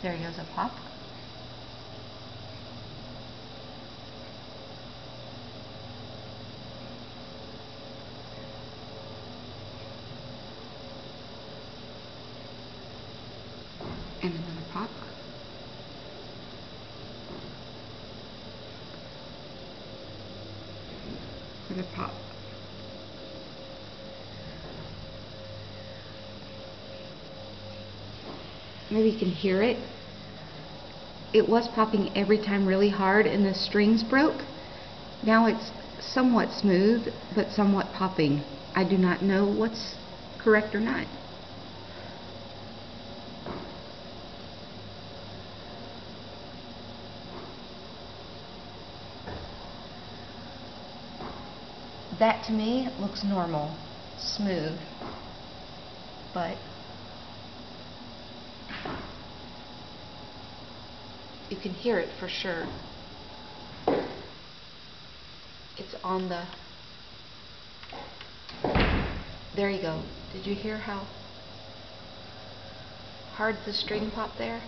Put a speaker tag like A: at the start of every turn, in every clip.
A: There goes a pop. And another pop. Another pop. Maybe you can hear it. It was popping every time really hard and the strings broke. Now it's somewhat smooth, but somewhat popping. I do not know what's correct or not. That to me looks normal, smooth, but you can hear it for sure. It's on the... There you go. Did you hear how hard the string popped there?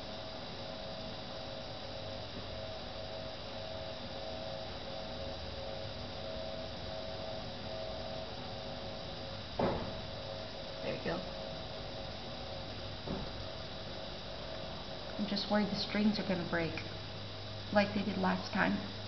A: There you go. I'm just worried the strings are going to break like they did last time.